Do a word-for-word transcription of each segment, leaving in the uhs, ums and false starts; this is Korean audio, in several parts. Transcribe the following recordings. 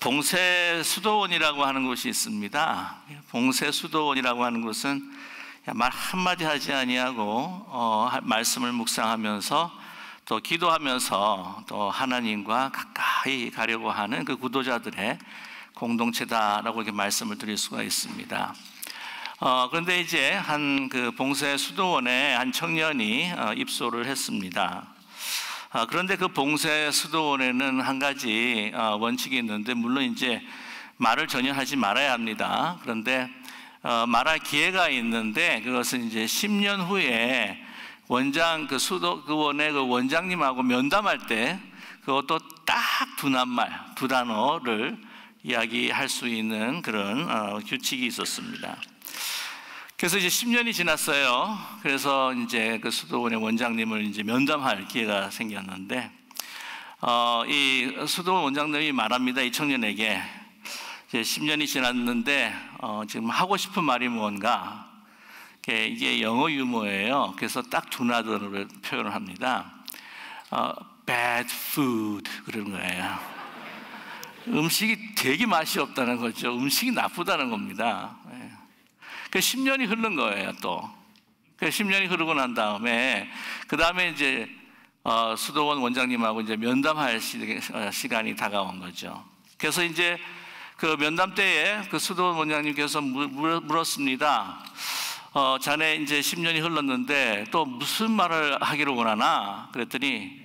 봉쇄수도원이라고 하는 곳이 있습니다. 봉쇄수도원이라고 하는 곳은 말 한마디 하지 아니하고 어, 말씀을 묵상하면서 또 기도하면서 또 하나님과 가까이 가려고 하는 그 구도자들의 공동체다라고 이렇게 말씀을 드릴 수가 있습니다. 어, 그런데 이제 한 그 봉쇄수도원에 한 청년이 어, 입소를 했습니다. 어, 그런데 그 봉쇄수도원에는 한 가지 어, 원칙이 있는데, 물론 이제 말을 전혀 하지 말아야 합니다. 그런데 어, 말할 기회가 있는데, 그것은 이제 십 년 후에 원장 그 수도 그 원의 그 원장님하고 면담할 때 그것도 딱 두 낱말, 두 단어를 이야기할 수 있는 그런 어, 규칙이 있었습니다. 그래서 이제 십 년이 지났어요. 그래서 이제 그 수도원의 원장님을 이제 면담할 기회가 생겼는데, 어, 이 수도원 원장님이 말합니다. 이 청년에게 이제 십 년이 지났는데 어, 지금 하고 싶은 말이 뭔가. 이게 영어 유머예요. 그래서 딱 두 단어를 표현을 합니다. 어, bad food 그런 거예요. 음식이 되게 맛이 없다는 거죠. 음식이 나쁘다는 겁니다. 그 십 년이 흐른 거예요. 또 그 십 년이 흐르고 난 다음에 그 다음에 이제 어, 수도원 원장님하고 이제 면담할 시, 어, 시간이 다가온 거죠. 그래서 이제 그 면담 때에 그 수도원 원장님께서 물, 물, 물었습니다. 어, 자네 이제 십 년이 흘렀는데 또 무슨 말을 하기를 원하나? 그랬더니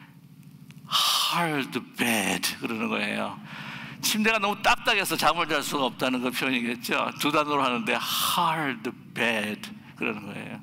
hard bed 그러는 거예요. 침대가 너무 딱딱해서 잠을 잘 수가 없다는 그 표현이겠죠. 두 단어로 하는데 hard bed 그러는 거예요.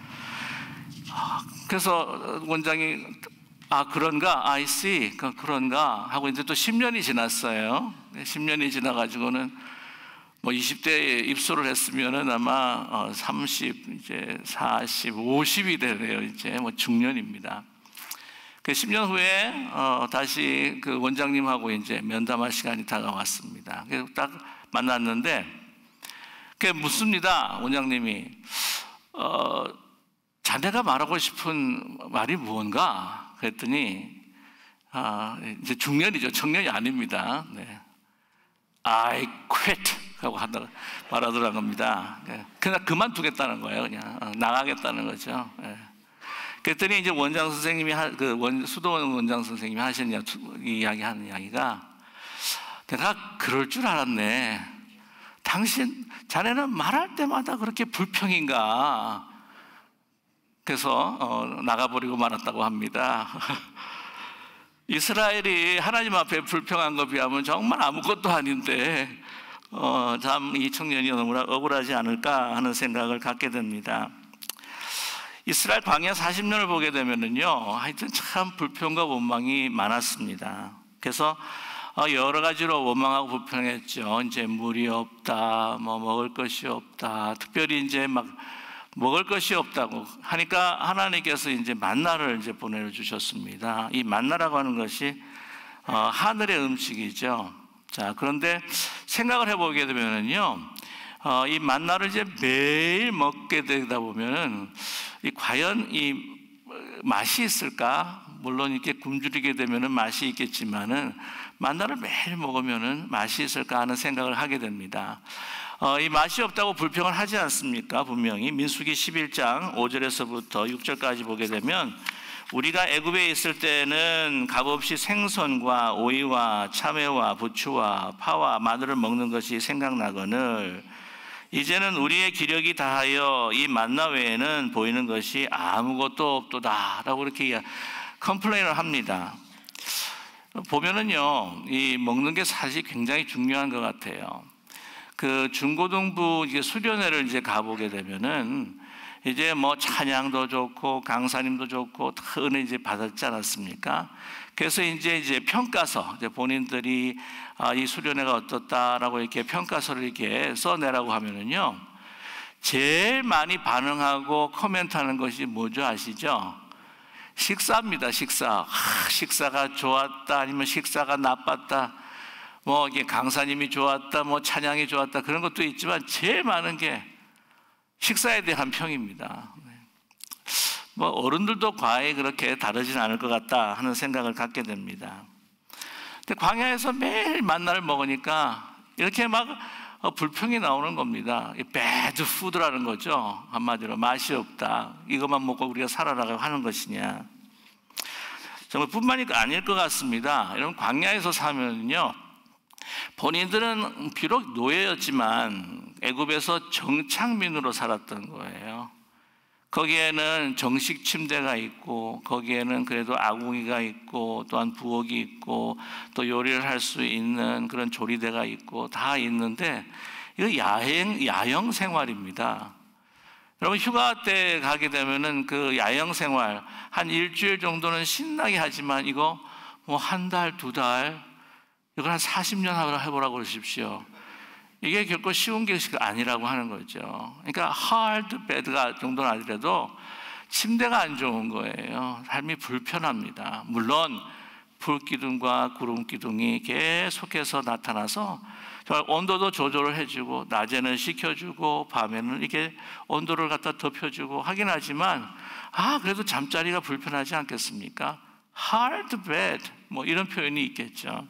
그래서 원장이 아 그런가? I see. 그런가? 하고 이제 또 십 년이 지났어요. 십 년이 지나가지고는 뭐 이십 대에 입소를 했으면은 아마 삼십, 이제 사십, 오십이 되네요. 이제 뭐 중년입니다. 그 십 년 후에 어 다시 그 원장님하고 이제 면담할 시간이 다가왔습니다. 그래서 딱 만났는데 그 묻습니다. 원장님이 어 자네가 말하고 싶은 말이 무언가? 그랬더니 아 이제 중년이죠. 청년이 아닙니다. 네. I quit 하고 하다가 말하더라는 겁니다. 그냥 그만두겠다는 거예요. 그냥 나가겠다는 거죠. 그랬더니 이제 원장 선생님이 그 원, 수도원 원장 선생님이 하시는 이야기 하는 이야기가 내가 그럴 줄 알았네. 당신 자네는 말할 때마다 그렇게 불평인가? 그래서 어, 나가버리고 말았다고 합니다. 이스라엘이 하나님 앞에 불평한 거 비하면 정말 아무것도 아닌데 어, 참 이 청년이 너무나 억울하지 않을까 하는 생각을 갖게 됩니다. 이스라엘 광야 사십 년을 보게 되면은요, 하여튼 참 불평과 원망이 많았습니다. 그래서 여러 가지로 원망하고 불평했죠. 이제 물이 없다, 뭐 먹을 것이 없다. 특별히 이제 막 먹을 것이 없다고 하니까 하나님께서 이제 만나를 이제 보내주셨습니다. 이 만나라고 하는 것이 어, 하늘의 음식이죠. 자, 그런데 생각을 해보게 되면은요, 어, 이 만나를 이제 매일 먹게 되다 보면은 이 과연 이 맛이 있을까? 물론 이렇게 굶주리게 되면은 맛이 있겠지만은 만나를 매일 먹으면은 맛이 있을까 하는 생각을 하게 됩니다. 어, 이 맛이 없다고 불평을 하지 않습니까? 분명히 민수기 십일 장 오 절에서부터 육 절까지 보게 되면 우리가 애굽에 있을 때는 값없이 생선과 오이와 참외와 부추와 파와 마늘을 먹는 것이 생각나거늘 이제는 우리의 기력이 다하여 이 만나 외에는 보이는 것이 아무것도 없도다 라고 이렇게 컴플레인을 합니다. 보면은요, 이 먹는 게 사실 굉장히 중요한 것 같아요. 그 중고등부 이제 수련회를 이제 가보게 되면은 이제 뭐 찬양도 좋고 강사님도 좋고 다 은혜 이제 받았지 않았습니까? 그래서 이제 이제 평가서 이제 본인들이 아, 이 수련회가 어떻다라고 이렇게 평가서를 이렇게 써내라고 하면은요, 제일 많이 반응하고 코멘트하는 것이 뭐죠 아시죠? 식사입니다. 식사. 아, 식사가 좋았다 아니면 식사가 나빴다. 뭐 이게 강사님이 좋았다, 뭐 찬양이 좋았다 그런 것도 있지만 제일 많은 게 식사에 대한 평입니다. 뭐 어른들도 과히 그렇게 다르진 않을 것 같다 하는 생각을 갖게 됩니다. 근데 광야에서 매일 만나를 먹으니까 이렇게 막 불평이 나오는 겁니다. 배드 푸드라는 거죠. 한마디로 맛이 없다. 이것만 먹고 우리가 살아나가고 하는 것이냐. 정말 뿐만이 아닐 것 같습니다. 여러분, 광야에서 사면요, 본인들은 비록 노예였지만 애굽에서 정착민으로 살았던 거예요. 거기에는 정식 침대가 있고, 거기에는 그래도 아궁이가 있고, 또한 부엌이 있고, 또 요리를 할 수 있는 그런 조리대가 있고 다 있는데, 이거 야행, 야영 생활입니다. 여러분, 휴가 때 가게 되면은 그 야영 생활 한 일주일 정도는 신나게 하지만 이거 뭐 한 달, 두 달, 이걸 한 사십 년 해보라고 그러십시오. 이게 결코 쉬운 것이 아니라고 하는 거죠. 그러니까 hard bed가 정도는 아니라도 침대가 안 좋은 거예요. 삶이 불편합니다. 물론 불기둥과 구름기둥이 계속해서 나타나서 정말 온도도 조절을 해주고, 낮에는 식혀주고 밤에는 이게 온도를 갖다 덮여주고 하긴 하지만, 아 그래도 잠자리가 불편하지 않겠습니까? hard bed 뭐 이런 표현이 있겠죠.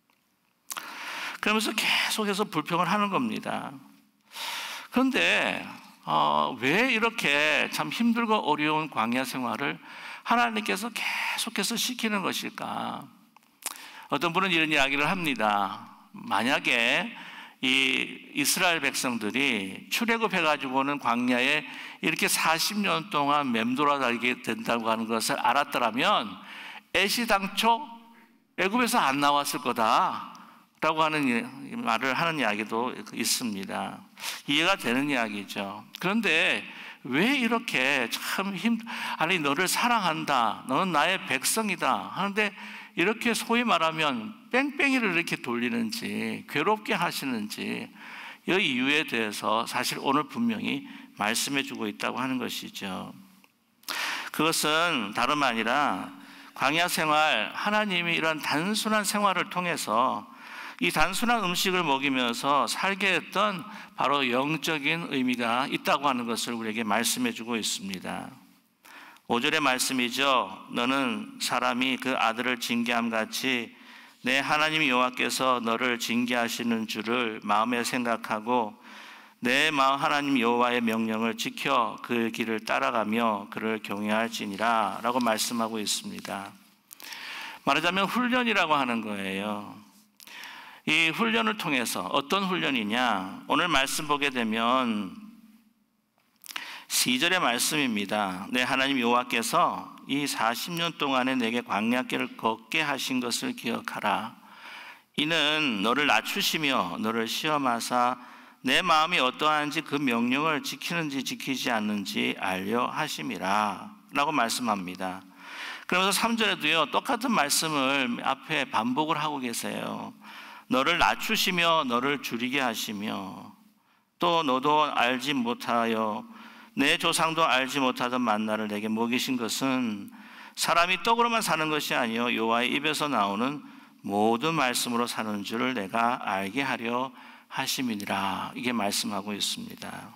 그러면서 계속해서 불평을 하는 겁니다. 그런데 어, 왜 이렇게 참 힘들고 어려운 광야 생활을 하나님께서 계속해서 시키는 것일까? 어떤 분은 이런 이야기를 합니다. 만약에 이 이스라엘 백성들이 출애굽해가지고는 광야에 이렇게 사십 년 동안 맴돌아 다니게 된다고 하는 것을 알았더라면 애시당초 애굽에서 안 나왔을 거다 라고 하는 말을 하는 이야기도 있습니다. 이해가 되는 이야기죠. 그런데 왜 이렇게 참 힘, 아니 너를 사랑한다, 너는 나의 백성이다 하는데 이렇게 소위 말하면 뺑뺑이를 이렇게 돌리는지, 괴롭게 하시는지, 이 이유에 대해서 사실 오늘 분명히 말씀해 주고 있다고 하는 것이죠. 그것은 다름 아니라 광야 생활, 하나님이 이런 단순한 생활을 통해서 이 단순한 음식을 먹이면서 살게 했던 바로 영적인 의미가 있다고 하는 것을 우리에게 말씀해 주고 있습니다. 오 절의 말씀이죠. 너는 사람이 그 아들을 징계함 같이 내 하나님 여호와께서 너를 징계하시는 줄을 마음에 생각하고 내 마음 하나님 여호와의 명령을 지켜 그 길을 따라가며 그를 경외할지니라 라고 말씀하고 있습니다. 말하자면 훈련이라고 하는 거예요. 이 훈련을 통해서 어떤 훈련이냐? 오늘 말씀 보게 되면 사 절의 말씀입니다. 내 하나님 여호와께서 이 사십 년 동안에 내게 광야길을 걷게 하신 것을 기억하라. 이는 너를 낮추시며 너를 시험하사 내 마음이 어떠한지 그 명령을 지키는지 지키지 않는지 알려 하심이라 라고 말씀합니다. 그러면서 삼 절에도요, 똑같은 말씀을 앞에 반복을 하고 계세요. 너를 낮추시며 너를 줄이게 하시며 또 너도 알지 못하여 내 조상도 알지 못하던 만나를 내게 먹이신 것은 사람이 떡으로만 사는 것이 아니요 여호와의 입에서 나오는 모든 말씀으로 사는 줄을 내가 알게 하려 하심이니라. 이게 말씀하고 있습니다.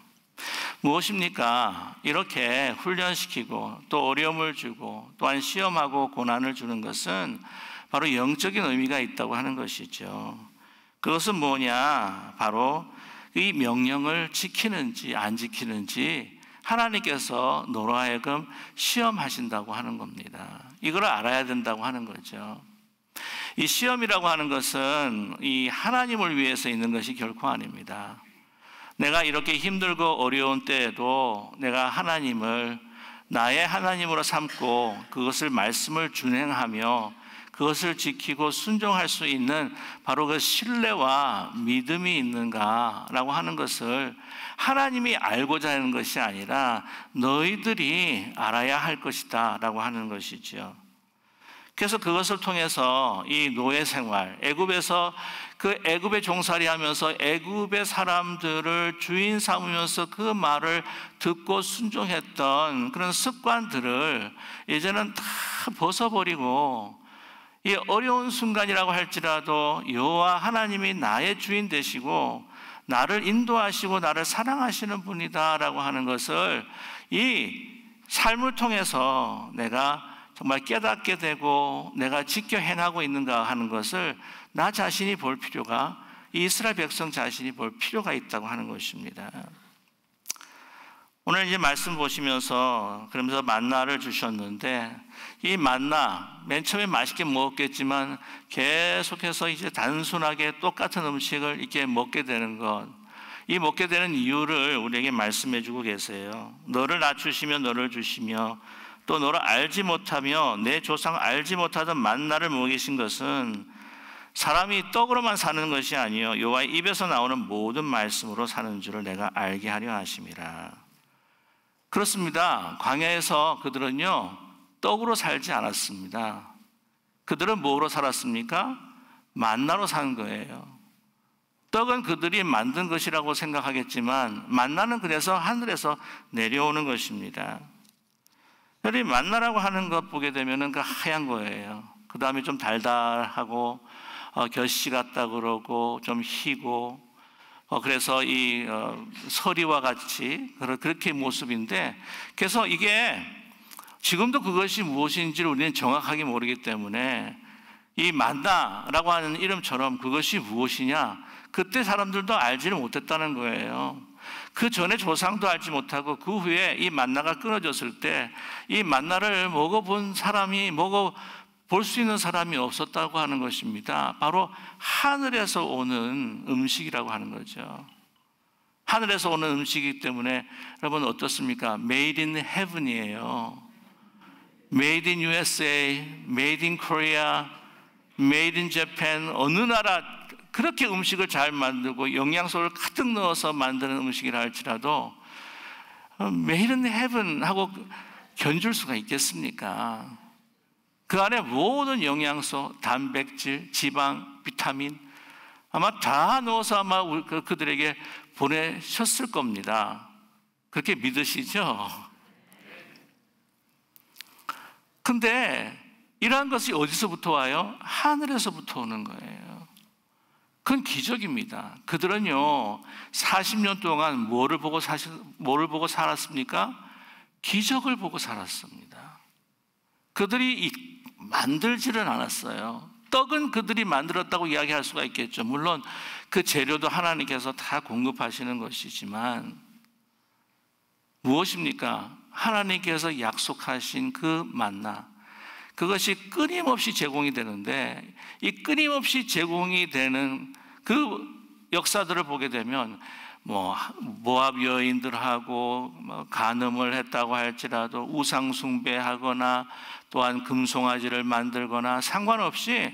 무엇입니까? 이렇게 훈련시키고 또 어려움을 주고 또한 시험하고 고난을 주는 것은 바로 영적인 의미가 있다고 하는 것이죠. 그것은 뭐냐? 바로 이 명령을 지키는지 안 지키는지 하나님께서 너로 하여금 시험하신다고 하는 겁니다. 이걸 알아야 된다고 하는 거죠. 이 시험이라고 하는 것은 이 하나님을 위해서 있는 것이 결코 아닙니다. 내가 이렇게 힘들고 어려운 때에도 내가 하나님을 나의 하나님으로 삼고 그것을 말씀을 준행하며 그것을 지키고 순종할 수 있는 바로 그 신뢰와 믿음이 있는가라고 하는 것을 하나님이 알고자 하는 것이 아니라 너희들이 알아야 할 것이다 라고 하는 것이죠. 그래서 그것을 통해서 이 노예 생활, 애굽에서 그 애굽에 종살이 하면서 애굽의 사람들을 주인 삼으면서 그 말을 듣고 순종했던 그런 습관들을 이제는 다 벗어버리고 이 어려운 순간이라고 할지라도 여호와 하나님이 나의 주인 되시고 나를 인도하시고 나를 사랑하시는 분이다라고 하는 것을 이 삶을 통해서 내가 정말 깨닫게 되고 내가 지켜 행하고 있는가 하는 것을 나 자신이 볼 필요가, 이 이스라엘 백성 자신이 볼 필요가 있다고 하는 것입니다. 오늘 이제 말씀 보시면서 그러면서 만나를 주셨는데, 이 만나 맨 처음에 맛있게 먹었겠지만 계속해서 이제 단순하게 똑같은 음식을 이렇게 먹게 되는 것, 이 먹게 되는 이유를 우리에게 말씀해 주고 계세요. 너를 낮추시며 너를 주시며 또 너를 알지 못하며 내 조상 알지 못하던 만나를 먹이신 것은 사람이 떡으로만 사는 것이 아니요 여호와의 입에서 나오는 모든 말씀으로 사는 줄을 내가 알게 하려 하심이라. 그렇습니다. 광야에서 그들은요 떡으로 살지 않았습니다. 그들은 뭐로 살았습니까? 만나로 산 거예요. 떡은 그들이 만든 것이라고 생각하겠지만 만나는 그래서 하늘에서 내려오는 것입니다. 여러분, 만나라고 하는 것 보게 되면은 그 하얀 거예요. 그 다음에 좀 달달하고 어, 결씨 같다 그러고 좀 희고 어, 그래서 이 어, 서리와 같이 그렇게 모습인데, 그래서 이게 지금도 그것이 무엇인지를 우리는 정확하게 모르기 때문에 이 만나라고 하는 이름처럼 그것이 무엇이냐, 그때 사람들도 알지를 못했다는 거예요. 그 전에 조상도 알지 못하고 그 후에 이 만나가 끊어졌을 때 이 만나를 먹어본 사람이, 먹어볼 수 있는 사람이 없었다고 하는 것입니다. 바로 하늘에서 오는 음식이라고 하는 거죠. 하늘에서 오는 음식이기 때문에 여러분 어떻습니까? Made in Heaven이에요. Made in 유에스에이, Made in Korea, Made in Japan, 어느 나라 그렇게 음식을 잘 만들고 영양소를 가득 넣어서 만드는 음식이라 할지라도 Made in Heaven 하고 견줄 수가 있겠습니까? 그 안에 모든 영양소, 단백질, 지방, 비타민 아마 다 넣어서 아마 그들에게 보내셨을 겁니다. 그렇게 믿으시죠? 근데 이러한 것이 어디서부터 와요? 하늘에서부터 오는 거예요. 그건 기적입니다. 그들은요 사십 년 동안 뭐를 보고 사실 뭐를 보고 살았습니까? 기적을 보고 살았습니다. 그들이 만들지는 않았어요. 떡은 그들이 만들었다고 이야기할 수가 있겠죠. 물론 그 재료도 하나님께서 다 공급하시는 것이지만 무엇입니까? 하나님께서 약속하신 그 만나, 그것이 끊임없이 제공이 되는데, 이 끊임없이 제공이 되는 그 역사들을 보게 되면 뭐 모압 여인들하고 뭐 간음을 했다고 할지라도 우상 숭배하거나 또한 금송아지를 만들거나 상관없이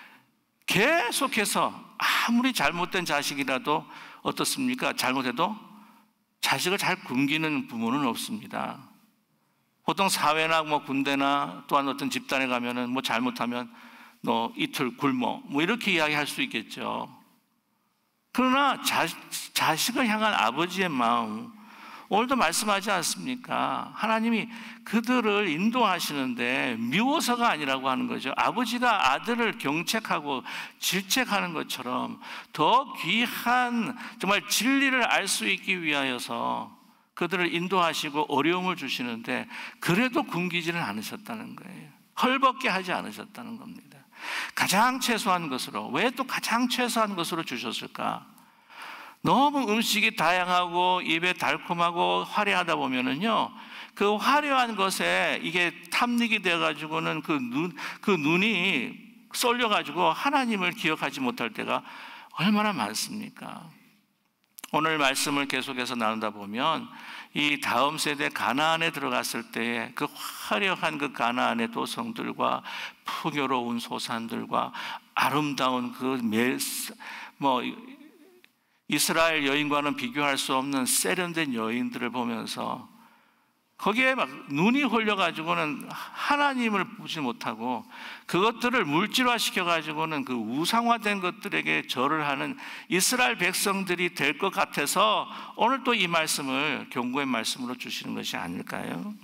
계속해서 아무리 잘못된 자식이라도 어떻습니까? 잘못해도 자식을 잘 굶기는 부모는 없습니다. 보통 사회나 뭐 군대나 또한 어떤 집단에 가면은 뭐 잘못하면 너 이틀 굶어 뭐 이렇게 이야기할 수 있겠죠. 그러나 자, 자식을 향한 아버지의 마음, 오늘도 말씀하지 않습니까? 하나님이 그들을 인도하시는데 미워서가 아니라고 하는 거죠. 아버지가 아들을 경책하고 질책하는 것처럼 더 귀한 정말 진리를 알 수 있기 위하여서 그들을 인도하시고 어려움을 주시는데 그래도 굶기지는 않으셨다는 거예요. 헐벗게 하지 않으셨다는 겁니다. 가장 최소한 것으로, 왜 또 가장 최소한 것으로 주셨을까? 너무 음식이 다양하고 입에 달콤하고 화려하다 보면은요, 그 화려한 것에 이게 탐닉이 돼가지고는 그 눈, 그 눈이 쏠려가지고 하나님을 기억하지 못할 때가 얼마나 많습니까? 오늘 말씀을 계속해서 나누다 보면 이 다음 세대 가나안에 들어갔을 때 그 화려한 그 가나안의 도성들과 풍요로운 소산들과 아름다운 그 뭐 이스라엘 여인과는 비교할 수 없는 세련된 여인들을 보면서 거기에 막 눈이 홀려가지고는 하나님을 보지 못하고 그것들을 물질화 시켜가지고는 그 우상화된 것들에게 절을 하는 이스라엘 백성들이 될 것 같아서 오늘 또 이 말씀을 경고의 말씀으로 주시는 것이 아닐까요?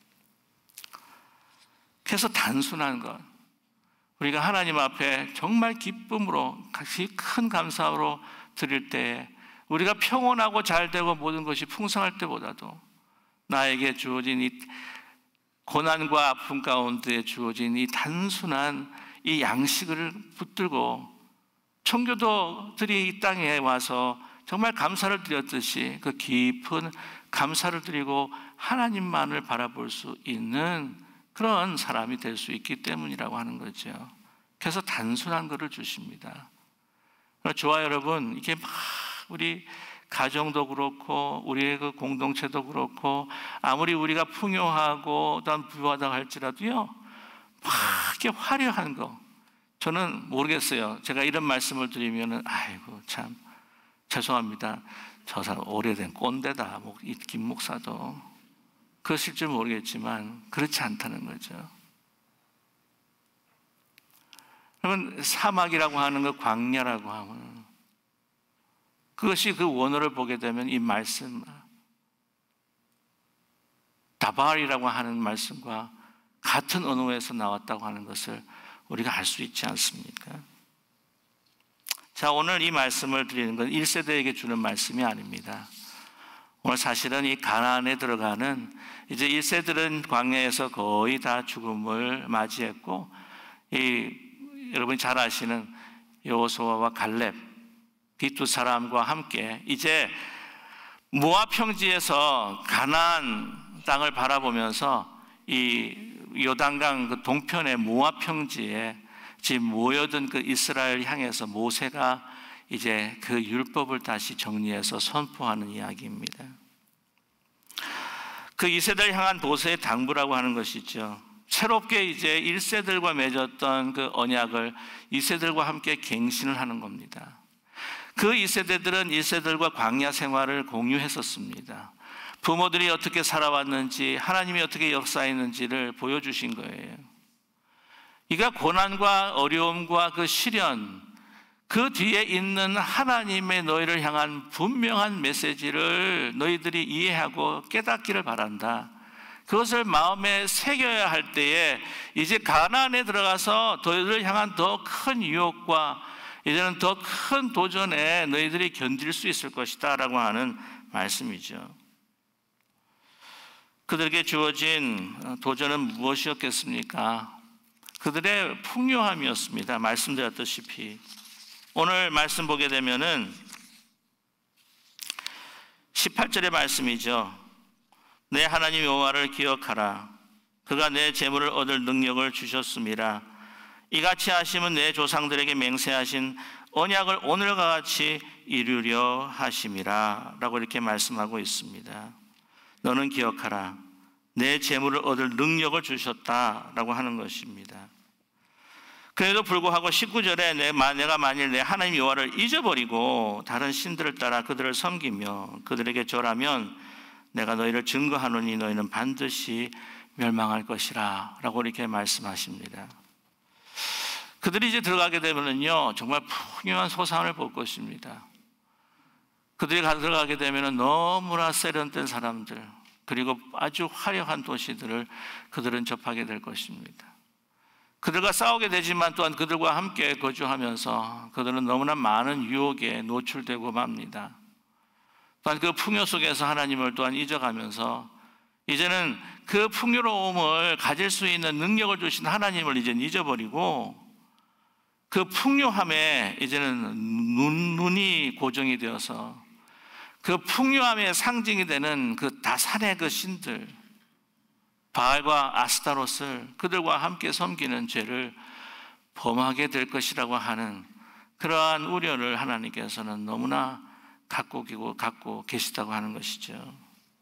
그래서 단순한 것, 우리가 하나님 앞에 정말 기쁨으로 같이 큰 감사로 드릴 때 우리가 평온하고 잘되고 모든 것이 풍성할 때보다도 나에게 주어진 이 고난과 아픔 가운데 주어진 이 단순한 이 양식을 붙들고 청교도들이 이 땅에 와서 정말 감사를 드렸듯이 그 깊은 감사를 드리고 하나님만을 바라볼 수 있는 그런 사람이 될 수 있기 때문이라고 하는 거죠. 그래서 단순한 것을 주십니다. 저와 여러분, 이게 막 우리 가정도 그렇고 우리의 그 공동체도 그렇고 아무리 우리가 풍요하고 또한 부유하다고 할지라도요, 막 이렇게 화려한 거, 저는 모르겠어요. 제가 이런 말씀을 드리면은 아이고 참 죄송합니다. 저 사람 오래된 꼰대다. 이 김 목사도 그것일 줄 모르겠지만 그렇지 않다는 거죠. 그러면 사막이라고 하는 것, 광야라고 하면 그것이 그 원어를 보게 되면 이 말씀 다발이라고 하는 말씀과 같은 언어에서 나왔다고 하는 것을 우리가 알 수 있지 않습니까? 자, 오늘 이 말씀을 드리는 건 일 세대에게 주는 말씀이 아닙니다. 오늘 사실은 이 가나안에 들어가는 이제 일 세들은 광야에서 거의 다 죽음을 맞이했고, 이 여러분이 잘 아시는 여호수아와 갈렙 이 두 사람과 함께 이제 모압 평지에서 가나안 땅을 바라보면서 이 요단강 그 동편의 모압 평지에 지금 모여든 그 이스라엘 향해서 모세가 이제 그 율법을 다시 정리해서 선포하는 이야기입니다. 그 이 세대를 향한 모세의 당부라고 하는 것이죠. 새롭게 이제 일 세들과 맺었던 그 언약을 이 세들과 함께 갱신을 하는 겁니다. 그 이 세대들은 일 세들과 광야 생활을 공유했었습니다. 부모들이 어떻게 살아왔는지, 하나님이 어떻게 역사했는지를 보여주신 거예요. 이가 고난과 어려움과 그 시련, 그 뒤에 있는 하나님의 너희를 향한 분명한 메시지를 너희들이 이해하고 깨닫기를 바란다. 그것을 마음에 새겨야 할 때에 이제 가나안에 들어가서 너희들을 향한 더 큰 유혹과 이제는 더 큰 도전에 너희들이 견딜 수 있을 것이다 라고 하는 말씀이죠. 그들에게 주어진 도전은 무엇이었겠습니까? 그들의 풍요함이었습니다. 말씀드렸다시피 오늘 말씀 보게 되면은 십팔 절의 말씀이죠. 내 하나님 여호와를 기억하라. 그가 내 재물을 얻을 능력을 주셨음이라. 이같이 하심은 내 조상들에게 맹세하신 언약을 오늘과 같이 이루려 하심이라 라고 이렇게 말씀하고 있습니다. 너는 기억하라. 내 재물을 얻을 능력을 주셨다라고 하는 것입니다. 그래도 불구하고 십구 절에 내가 만일 내 하나님 여호와를 잊어버리고 다른 신들을 따라 그들을 섬기며 그들에게 절하면 내가 너희를 증거하노니 너희는 반드시 멸망할 것이라 라고 이렇게 말씀하십니다. 그들이 이제 들어가게 되면요 정말 풍요한 소산을 볼 것입니다. 그들이 들어가게 되면 너무나 세련된 사람들, 그리고 아주 화려한 도시들을 그들은 접하게 될 것입니다. 그들과 싸우게 되지만 또한 그들과 함께 거주하면서 그들은 너무나 많은 유혹에 노출되고 맙니다. 또한 그 풍요 속에서 하나님을 또한 잊어가면서 이제는 그 풍요로움을 가질 수 있는 능력을 주신 하나님을 이제는 잊어버리고 그 풍요함에 이제는 눈, 눈이 고정이 되어서 그 풍요함의 상징이 되는 그 다산의 그 신들 바알과 아스타롯을 그들과 함께 섬기는 죄를 범하게 될 것이라고 하는 그러한 우려를 하나님께서는 너무나 갖고 계고 갖고 계시다고 하는 것이죠.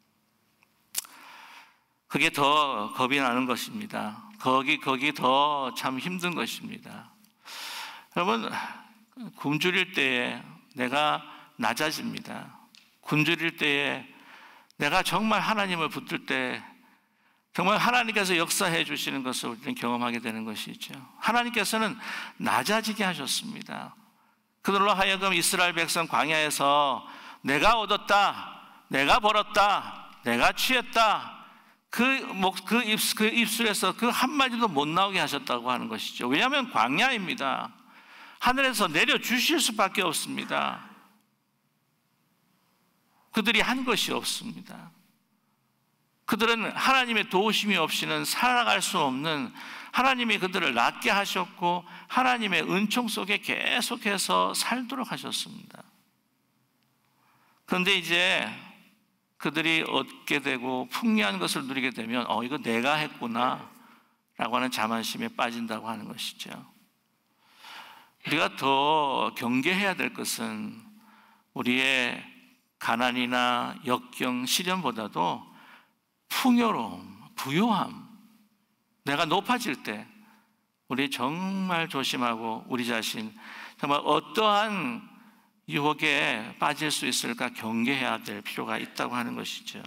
그게 더 겁이 나는 것입니다. 거기 거기 더 참 힘든 것입니다. 여러분, 굶주릴 때에 내가 낮아집니다. 굶주릴 때에 내가 정말 하나님을 붙들 때 정말 하나님께서 역사해 주시는 것을 우리는 경험하게 되는 것이죠. 하나님께서는 낮아지게 하셨습니다. 그들로 하여금 이스라엘 백성 광야에서 내가 얻었다, 내가 벌었다, 내가 취했다, 그, 목, 그, 입, 그 입술에서 그 한마디도 못 나오게 하셨다고 하는 것이죠. 왜냐하면 광야입니다. 하늘에서 내려주실 수밖에 없습니다. 그들이 한 것이 없습니다. 그들은 하나님의 도우심이 없이는 살아갈 수 없는, 하나님이 그들을 낫게 하셨고 하나님의 은총 속에 계속해서 살도록 하셨습니다. 그런데 이제 그들이 얻게 되고 풍요한 것을 누리게 되면 어 이거 내가 했구나 라고 하는 자만심에 빠진다고 하는 것이죠. 우리가 더 경계해야 될 것은 우리의 가난이나 역경, 시련보다도 풍요로움, 부요함, 내가 높아질 때 우리 정말 조심하고 우리 자신 정말 어떠한 유혹에 빠질 수 있을까 경계해야 될 필요가 있다고 하는 것이죠.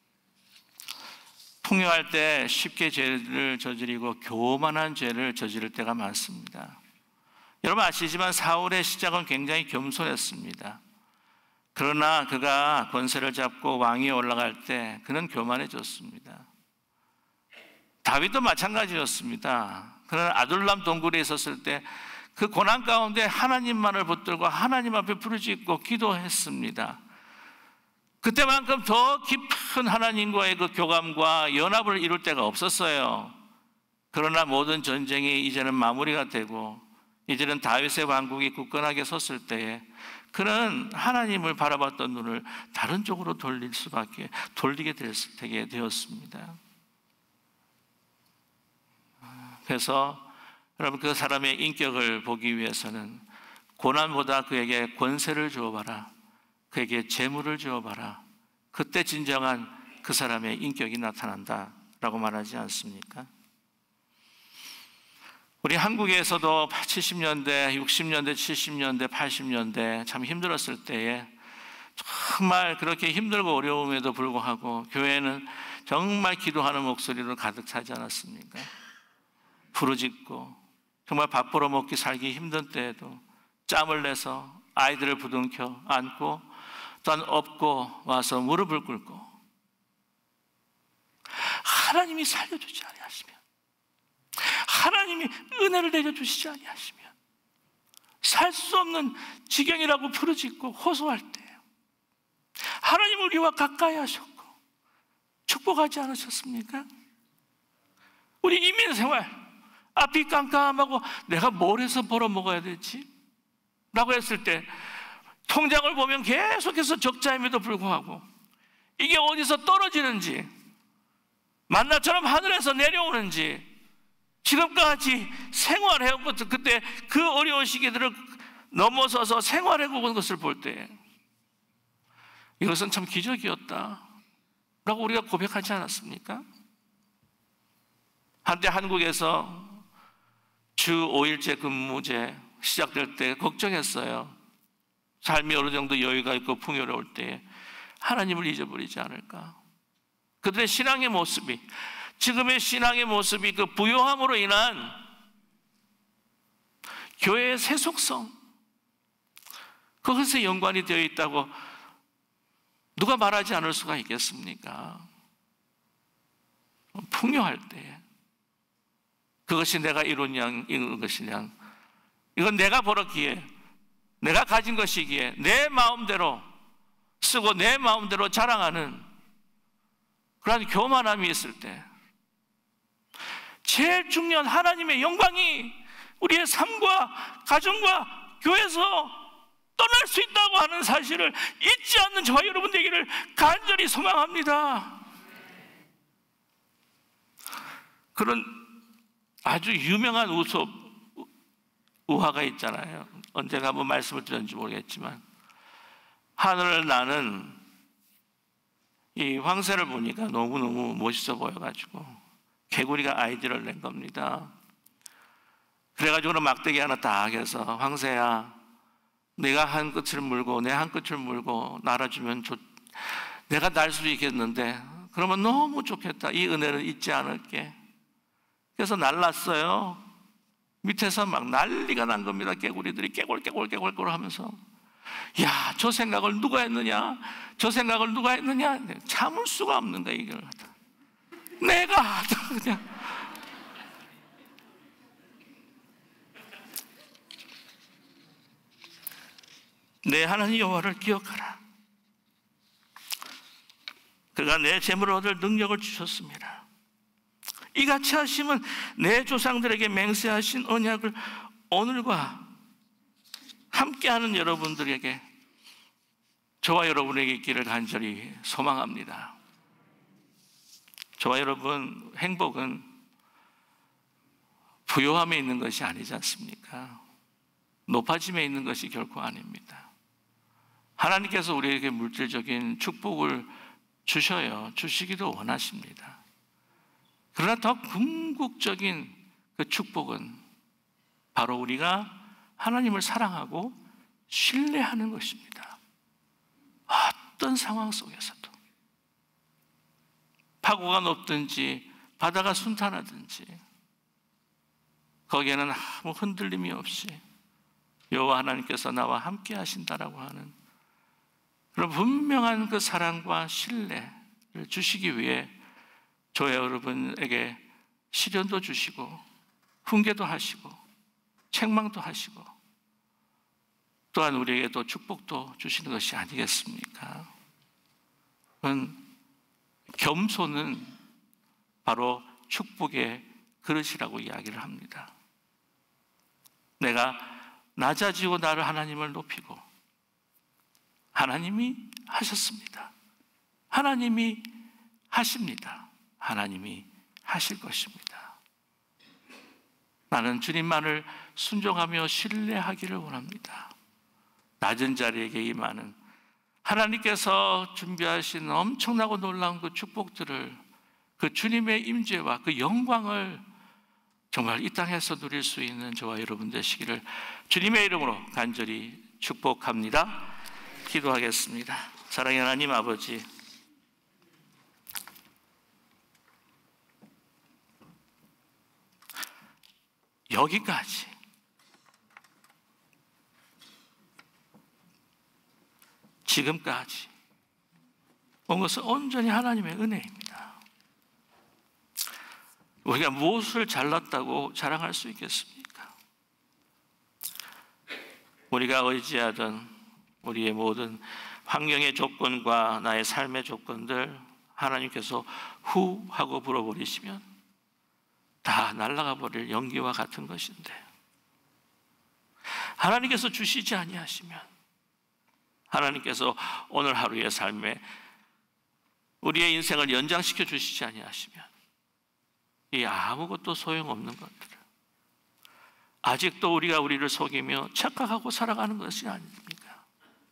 풍요할 때 쉽게 죄를 저지르고 교만한 죄를 저지를 때가 많습니다. 여러분 아시지만 사울의 시작은 굉장히 겸손했습니다. 그러나 그가 권세를 잡고 왕위에 올라갈 때 그는 교만해졌습니다. 다윗도 마찬가지였습니다. 그는 아둘람 동굴에 있었을 때 그 고난 가운데 하나님만을 붙들고 하나님 앞에 부르짖고 기도했습니다. 그때만큼 더 깊은 하나님과의 그 교감과 연합을 이룰 때가 없었어요. 그러나 모든 전쟁이 이제는 마무리가 되고 이제는 다윗의 왕국이 굳건하게 섰을 때에 그는 하나님을 바라봤던 눈을 다른 쪽으로 돌릴 수밖에 돌리게 되게 되었습니다. 그래서 여러분 그 사람의 인격을 보기 위해서는 고난보다 그에게 권세를 주어봐라, 그에게 재물을 주어봐라, 그때 진정한 그 사람의 인격이 나타난다라고 말하지 않습니까? 우리 한국에서도 칠십 년대, 육십 년대, 칠십 년대, 팔십 년대 참 힘들었을 때에 정말 그렇게 힘들고 어려움에도 불구하고 교회는 정말 기도하는 목소리로 가득 차지 않았습니까? 부르짖고 정말 밥 벌어먹기 살기 힘든 때에도 짬을 내서 아이들을 부둥켜 안고 또한 업고 와서 무릎을 꿇고 하나님이 살려주지 아니하시면, 하나님이 은혜를 내려주시지 아니하시면 살 수 없는 지경이라고 부르짖고 호소할 때 하나님 우리와 가까이 하셨고 축복하지 않으셨습니까? 우리 인민생활 앞이 깜깜하고 내가 뭘 해서 벌어먹어야 되지? 라고 했을 때 통장을 보면 계속해서 적자임에도 불구하고 이게 어디서 떨어지는지, 만나처럼 하늘에서 내려오는지, 지금까지 생활해온 것들, 그때 그 어려운 시기들을 넘어서서 생활해온 것을 볼 때 이것은 참 기적이었다 라고 우리가 고백하지 않았습니까? 한때 한국에서 주 오 일제 근무제 시작될 때 걱정했어요. 삶이 어느 정도 여유가 있고 풍요로울 때 하나님을 잊어버리지 않을까. 그들의 신앙의 모습이, 지금의 신앙의 모습이 그 부요함으로 인한 교회의 세속성, 그것에 연관이 되어 있다고 누가 말하지 않을 수가 있겠습니까? 풍요할 때 그것이 내가 이룬 양, 이룬 것이냐, 이건 내가 벌었기에, 내가 가진 것이기에 내 마음대로 쓰고 내 마음대로 자랑하는 그런 교만함이 있을 때 제일 중요한 하나님의 영광이 우리의 삶과 가정과 교회에서 떠날 수 있다고 하는 사실을 잊지 않는 저와 여러분 되기를 간절히 소망합니다. 그런 아주 유명한 우섭, 우화가 있잖아요. 언제가 한번 말씀을 드렸는지 모르겠지만 하늘을 나는 이 황새를 보니까 너무너무 멋있어 보여가지고 개구리가 아이디어를 낸 겁니다. 그래가지고 막대기 하나 딱 해서 황새야, 내가 한 끝을 물고 내 한 끝을 물고 날아주면 좋, 내가 날 수 있겠는데 그러면 너무 좋겠다. 이 은혜를 잊지 않을게. 그래서 날랐어요. 밑에서 막 난리가 난 겁니다. 개구리들이 깨골 깨골 깨골 깨골 하면서 야, 저 생각을 누가 했느냐? 저 생각을 누가 했느냐? 참을 수가 없는 거야 이걸. 내가 그냥 내 하나님 여호와를 기억하라. 그가 내 재물을 얻을 능력을 주셨습니다. 이같이 하심은 내 조상들에게 맹세하신 언약을 오늘과 함께하는 여러분들에게, 저와 여러분에게 있기를 간절히 소망합니다. 저와 여러분, 행복은 부요함에 있는 것이 아니지 않습니까? 높아짐에 있는 것이 결코 아닙니다. 하나님께서 우리에게 물질적인 축복을 주셔요. 주시기도 원하십니다. 그러나 더 궁극적인 그 축복은 바로 우리가 하나님을 사랑하고 신뢰하는 것입니다. 어떤 상황 속에서도, 파고가 높든지 바다가 순탄하든지 거기에는 아무 흔들림이 없이 여호와 하나님께서 나와 함께 하신다라고 하는 그런 분명한 그 사랑과 신뢰를 주시기 위해 저와 여러분에게 시련도 주시고 훈계도 하시고 책망도 하시고 또한 우리에게 또 축복도 주시는 것이 아니겠습니까? 그건 겸손은 바로 축복의 그릇이라고 이야기를 합니다. 내가 낮아지고 나를 하나님을 높이고 하나님이 하셨습니다. 하나님이 하십니다. 하나님이 하실 것입니다. 나는 주님만을 순종하며 신뢰하기를 원합니다. 낮은 자리에게 임하는 하나님께서 준비하신 엄청나고 놀라운 그 축복들을, 그 주님의 임재와 그 영광을 정말 이 땅에서 누릴 수 있는 저와 여러분 되시기를 주님의 이름으로 간절히 축복합니다. 기도하겠습니다. 사랑의 하나님 아버지, 여기까지 지금까지 온 것은 온전히 하나님의 은혜입니다. 우리가 무엇을 잘났다고 자랑할 수 있겠습니까? 우리가 의지하던 우리의 모든 환경의 조건과 나의 삶의 조건들 하나님께서 후 하고 불어버리시면 다 날아가 버릴 연기와 같은 것인데, 하나님께서 주시지 아니하시면, 하나님께서 오늘 하루의 삶에 우리의 인생을 연장시켜 주시지 아니하시면 이 아무것도 소용없는 것들을, 아직도 우리가 우리를 속이며 착각하고 살아가는 것이 아닙니까?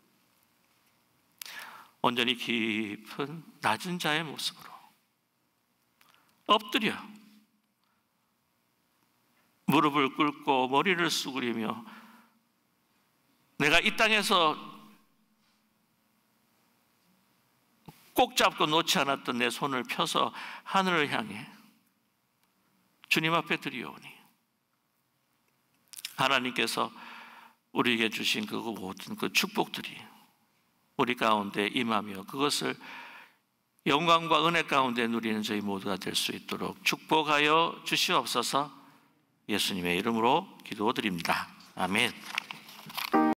온전히 깊은 낮은 자의 모습으로 엎드려 무릎을 꿇고 머리를 수그리며 내가 이 땅에서 꼭 잡고 놓지 않았던 내 손을 펴서 하늘을 향해 주님 앞에 드리오니, 하나님께서 우리에게 주신 그 모든 그 축복들이 우리 가운데 임하며 그것을 영광과 은혜 가운데 누리는 저희 모두가 될 수 있도록 축복하여 주시옵소서. 예수님의 이름으로 기도드립니다. 아멘.